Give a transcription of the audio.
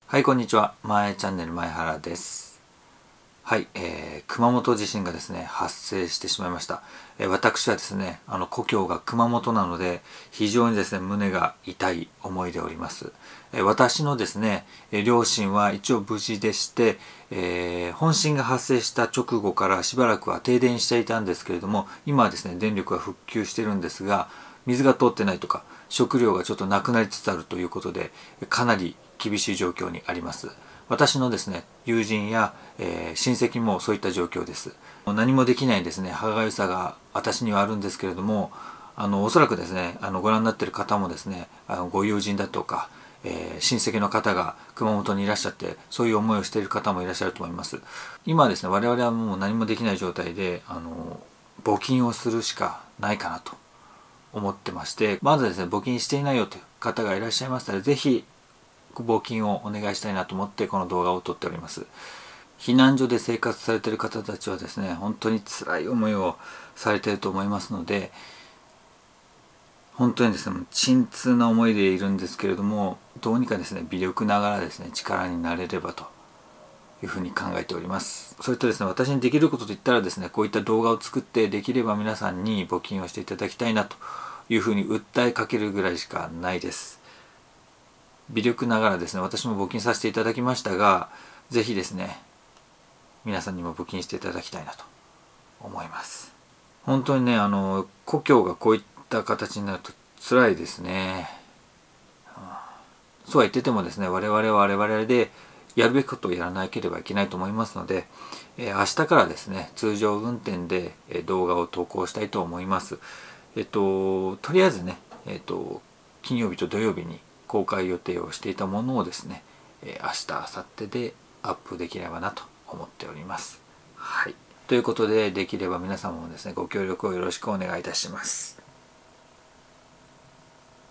はい、こんにちは。前チャンネル前原です。はい、熊本地震がですね、発生してしまいました。私はですね、故郷が熊本なので、非常にですね、胸が痛い思いでおります。私のですね、両親は一応無事でして、本震が発生した直後からしばらくは停電していたんですけれども、今はですね、電力が復旧してるんですが、水が通ってないとか、食料がちょっとなくなりつつあるということで、かなり厳しい状況にあります。私のですね、友人や、親戚もそういった状況です。何もできないですね、歯がゆさが私にはあるんですけれども、おそらくですね、ご覧になっている方もですね、ご友人だとか、親戚の方が熊本にいらっしゃって、そういう思いをしている方もいらっしゃると思います。今はですね、我々はもう何もできない状態で、募金をするしかないかなと思ってまして、まずですね、募金していないよという方がいらっしゃいましたら、ぜひ募金をお願いしたいなと思ってこの動画を撮っております。避難所で生活されている方たちはですね、本当に辛い思いをされていると思いますので、本当にですね、沈痛な思いでいるんですけれども、どうにかですね、微力ながらですね、力になれればというふうに考えております。それとですね、私にできることといったらですね、こういった動画を作ってできれば皆さんに募金をしていただきたいなというふうに訴えかけるぐらいしかないです。微力ながらですね、私も募金させていただきましたが、ぜひですね、皆さんにも募金していただきたいなと思います。本当にね、故郷がこういった形になると辛いですね。そうは言っててもですね、我々は我々でやるべきことをやらなければいけないと思いますので、明日からですね、通常運転で動画を投稿したいと思います。とりあえずね、金曜日と土曜日に公開予定をしていたものをですね、明日、明後日でアップできればなと思っております。はい。ということで、できれば皆様もですね、ご協力をよろしくお願いいたします。